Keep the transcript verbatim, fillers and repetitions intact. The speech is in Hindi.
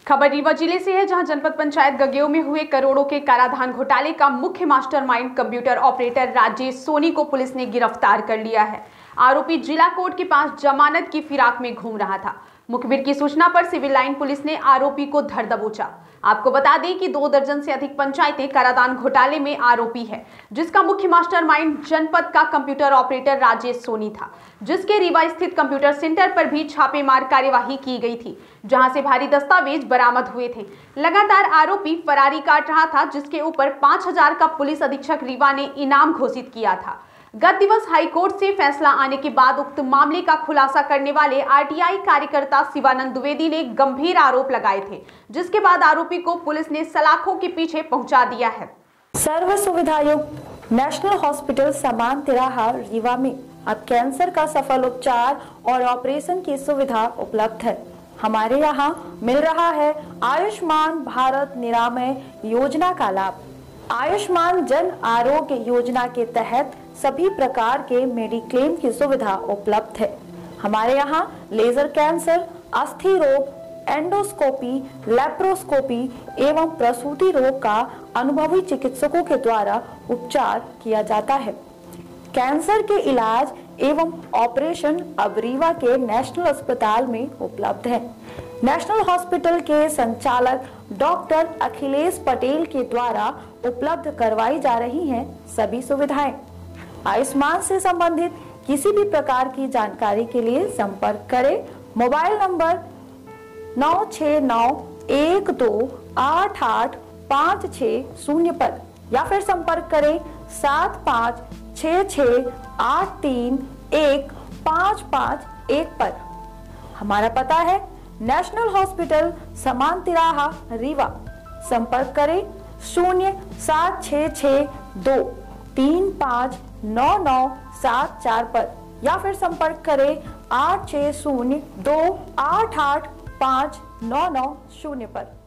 खबर रीवा जिले से है, जहां जनपद पंचायत गगेऊ में हुए करोड़ों के कराधान घोटाले का मुख्य mastermind computer operator Rajesh Soni को पुलिस ने गिरफ्तार कर लिया है। आरोपी जिला कोर्ट के पास जमानत की फिराक में घूम रहा था। मुखबिर की सूचना पर सिविल लाइन पुलिस ने आरोपी को धर दबोचा। आपको बता दें कि दो दर्जन से अधिक पंचायतें कराधान घोटाले में आरोपी है, जिसका मुख्य मास्टरमाइंड जनपद का कंप्यूटर ऑपरेटर राजेश सोनी था, जिसके रीवा स्थित कंप्यूटर सेंटर पर भी छापेमार कार्यवाही की गई थी, जहां से भारी दस्तावेज बरामद हुए थे। लगातार आरोपी फरारी काट रहा था, जिसके ऊपर पांच हजार का पुलिस अधीक्षक रीवा ने इनाम घोषित किया था। गत दिवस हाईकोर्ट से फैसला आने के बाद उक्त मामले का खुलासा करने वाले आरटीआई कार्यकर्ता शिवानंद द्विवेदी ने गंभीर आरोप लगाए थे, जिसके बाद आरोपी को पुलिस ने सलाखों के पीछे पहुंचा दिया है। सर्व सुविधायुक्त नेशनल हॉस्पिटल समान तिराहा रीवा में अब कैंसर का सफल उपचार और ऑपरेशन की सुविधा उपलब्ध है। हमारे यहाँ मिल रहा है आयुष्मान भारत निरामय योजना का लाभ। आयुष्मान जन आरोग्य योजना के तहत सभी प्रकार के मेडिक्लेम की सुविधा उपलब्ध है। हमारे यहाँ लेजर कैंसर, अस्थि रोग, एंडोस्कोपी, लेप्रोस्कोपी एवं प्रसूति रोग का अनुभवी चिकित्सकों के द्वारा उपचार किया जाता है। कैंसर के इलाज एवं ऑपरेशन अब रीवा के नेशनल अस्पताल में उपलब्ध है। नेशनल हॉस्पिटल के संचालक डॉक्टर अखिलेश पटेल के द्वारा उपलब्ध करवाई जा रही हैं सभी सुविधाएं। आयुष्मान से संबंधित किसी भी प्रकार की जानकारी के लिए संपर्क करें मोबाइल नंबर नौ छः नौ एक दो आठ आठ पाँच छः शून्य पर, या फिर संपर्क करें सात पाँच छः छः आठ तीन एक पाँच पाँच एक पर। हमारा पता है नेशनल हॉस्पिटल समान तिराहा रीवा। संपर्क करें शून्य सात छः छः दो तीन पाँच नौ नौ सात चार पर, या फिर संपर्क करें आठ छः शून्य दो आठ आठ पाँच नौ नौ शून्य पर।